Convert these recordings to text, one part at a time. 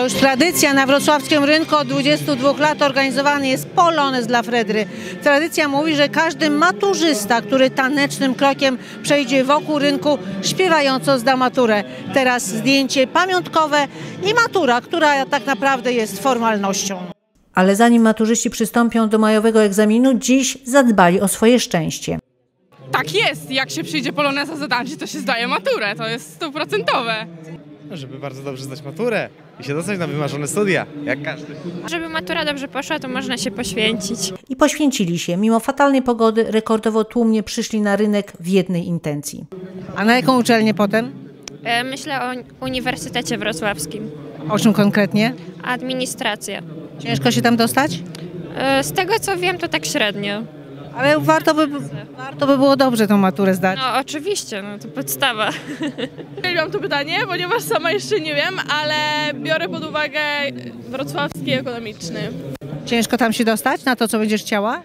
To już tradycja na wrocławskim rynku, od 22 lat organizowany jest polonez dla Fredry. Tradycja mówi, że każdy maturzysta, który tanecznym krokiem przejdzie wokół rynku, śpiewająco zda maturę. Teraz zdjęcie pamiątkowe i matura, która tak naprawdę jest formalnością. Ale zanim maturzyści przystąpią do majowego egzaminu, dziś zadbali o swoje szczęście. Tak jest, jak się przyjdzie poloneza zadać, to się zdaje maturę, to jest 100%. Żeby bardzo dobrze zdać maturę i się dostać na wymarzone studia, jak każdy. Żeby matura dobrze poszła, to można się poświęcić. I poświęcili się. Mimo fatalnej pogody rekordowo tłumnie przyszli na rynek w jednej intencji. A na jaką uczelnię potem? Myślę o Uniwersytecie Wrocławskim. O czym konkretnie? Administracja. Ciężko się tam dostać? Z tego co wiem, to tak średnio. Ale warto by było dobrze tą maturę zdać. No oczywiście, no to podstawa. Uwielbiam to pytanie, ponieważ sama jeszcze nie wiem, ale biorę pod uwagę wrocławski ekonomiczny. Ciężko tam się dostać na to, co będziesz chciała?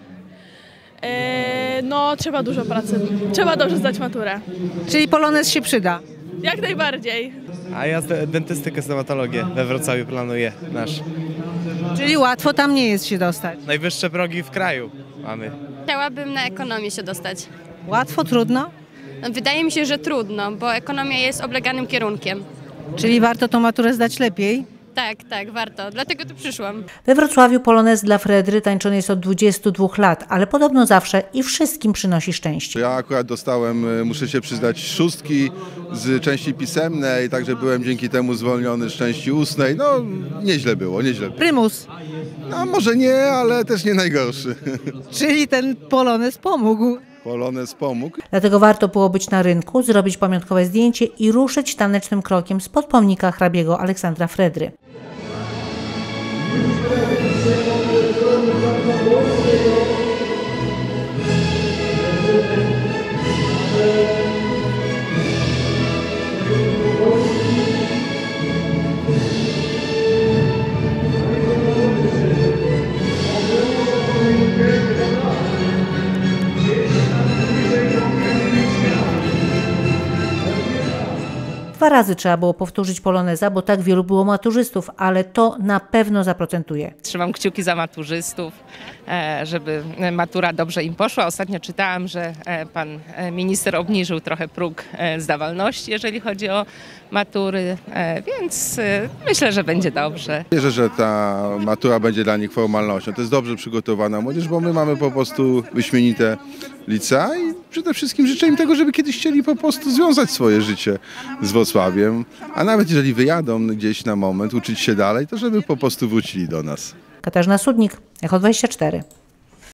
No, trzeba dużo pracy, trzeba dobrze zdać maturę. Czyli polonez się przyda. Jak najbardziej. A ja dentystykę, stomatologię we Wrocławiu planuję nasz. Czyli łatwo tam nie jest się dostać. Najwyższe progi w kraju mamy. Chciałabym na ekonomię się dostać. Łatwo, trudno? Wydaje mi się, że trudno, bo ekonomia jest obleganym kierunkiem. Czyli warto tą maturę zdać lepiej? Tak, warto. Dlatego tu przyszłam. We Wrocławiu polonez dla Fredry tańczony jest od 22 lat, ale podobno zawsze i wszystkim przynosi szczęście. Ja akurat dostałem, muszę się przyznać, 6 z części pisemnej, także byłem dzięki temu zwolniony z części ustnej. No, nieźle było. Prymus, No, może nie, ale też nie najgorszy. czyli ten polonez pomógł. Polonez pomógł. Dlatego warto było być na rynku, zrobić pamiątkowe zdjęcie i ruszyć tanecznym krokiem spod pomnika hrabiego Aleksandra Fredry. Dwa razy trzeba było powtórzyć poloneza, bo tak wielu było maturzystów, ale to na pewno zaprocentuje. Trzymam kciuki za maturzystów, żeby matura dobrze im poszła. Ostatnio czytałam, że pan minister obniżył trochę próg zdawalności, jeżeli chodzi o matury, więc myślę, że będzie dobrze. Wierzę, że ta matura będzie dla nich formalnością. To jest dobrze przygotowana młodzież, bo my mamy po prostu wyśmienite licea i przede wszystkim życzę im tego, żeby kiedyś chcieli po prostu związać swoje życie z Wrocławiem, a nawet jeżeli wyjadą gdzieś na moment, uczyć się dalej, to żeby po prostu wrócili do nas. Katarzyna Sudnik, Echo 24.